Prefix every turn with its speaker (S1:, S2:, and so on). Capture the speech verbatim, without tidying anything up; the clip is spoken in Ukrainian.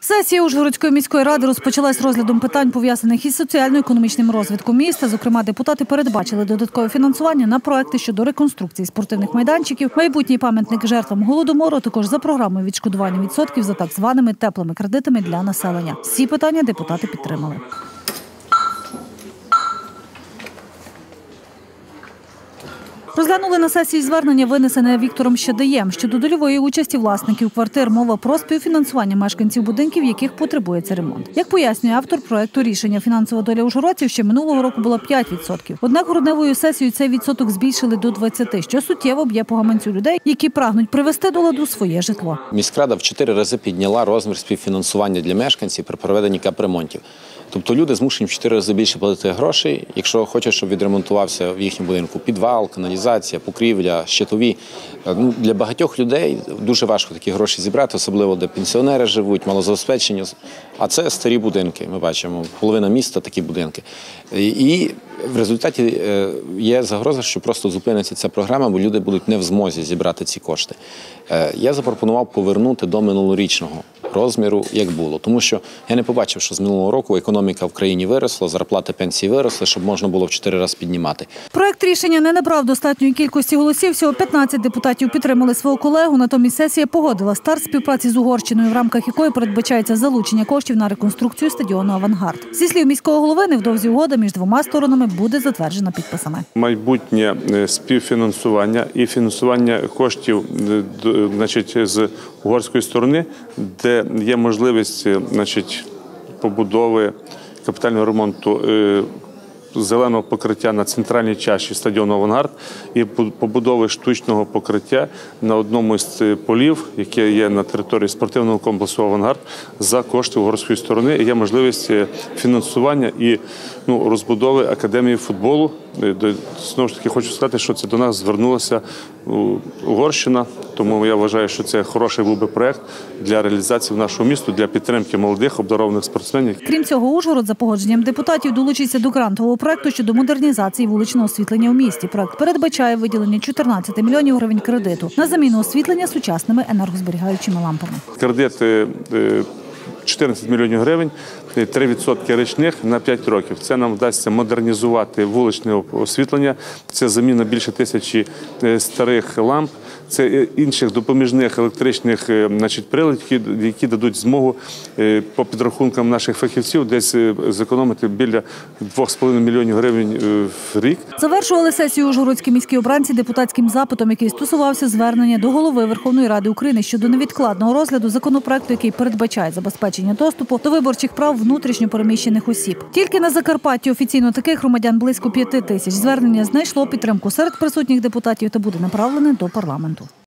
S1: Сесія Ужгородської міської ради розпочалась розглядом питань, пов'язаних із соціально-економічним розвитком міста. Зокрема, депутати передбачили додаткове фінансування на проекти щодо реконструкції спортивних майданчиків, майбутній пам'ятник жертвам Голодомору, також за програмою відшкодування відсотків за так званими теплими кредитами для населення. Всі питання депутати підтримали. Розглянули на сесії звернення, винесене Віктором Щедаєм. Щодо дольової участі власників квартир, мова про співфінансування мешканців будинків, яких потребується ремонт. Як пояснює автор проекту рішення, фінансова доля ужгородців ще минулого року була п'ять відсотків. Однак грудневою сесією цей відсоток збільшили до двадцяти, що суттєво б'є по гаманцю людей, які прагнуть привести до ладу своє житло.
S2: Міськрада в чотири рази підняла розмір співфінансування для мешканців при проведенні капремонтів. Тобто люди змушені в чотири рази більше платити грошей, якщо хочуть, щоб відремонтувався в їхньому будинку підвал, каналізація, покрівля, щитові. Ну, для багатьох людей дуже важко такі гроші зібрати, особливо де пенсіонери живуть, малозабезпечені. А це старі будинки, ми бачимо, половина міста такі будинки. І в результаті є загроза, що просто зупиниться ця програма, бо люди будуть не в змозі зібрати ці кошти. Я запропонував повернути до минулорічного розміру, як було. Тому що я не побачив, що з минулого року економіка в країні виросла, зарплати, пенсії виросли, щоб можна було в чотири рази піднімати.
S1: Проект рішення не набрав достатньої кількості голосів. Всього п'ятнадцять депутатів підтримали свого колегу. Натомість сесія погодила старт співпраці з Угорщиною, в рамках якої передбачається залучення коштів на реконструкцію стадіону «Авангард». Зі слів міського голови, невдовзі угода між двома сторонами буде затверджена підписами.
S3: Майбутнє співфінансування і фінансування коштів, значить, з угорської сторони, де є можливість, значить, побудови капітального ремонту зеленого покриття на центральній чаші стадіону «Авангард» і побудови штучного покриття на одному з полів, яке є на території спортивного комплексу «Авангард», за кошти угорської сторони. І є можливість фінансування і ну, розбудови академії футболу. Знову ж таки, хочу сказати, що це до нас звернулася Угорщина, тому я вважаю, що це хороший був би проєкт для реалізації в нашому місту, для підтримки молодих, обдарованих спортсменів.
S1: Крім цього, Ужгород за погодженням депутатів долучиться до грантового проєкту щодо модернізації вуличного освітлення у місті. Проєкт передбачає виділення чотирнадцяти мільйонів гривень кредиту на заміну освітлення сучасними енергозберігаючими лампами.
S3: Кредит чотирнадцять мільйонів гривень, три відсотки річних на п'ять років. Це нам вдасться модернізувати вуличне освітлення, це заміна більше тисячі старих ламп, це інших допоміжних електричних, значить, приладів, які дадуть змогу по підрахункам наших фахівців десь зекономити біля двох з половиною мільйонів гривень в рік.
S1: Завершували сесію ужгородські міські обранці депутатським запитом, який стосувався звернення до Голови Верховної Ради України щодо невідкладного розгляду законопроекту, який передбачає забезпечення доступу до виборчих прав внутрішньо переміщених осіб. Тільки на Закарпатті офіційно таких громадян близько п'яти тисяч. Звернення знайшло підтримку серед присутніх депутатів та буде направлене до парламенту.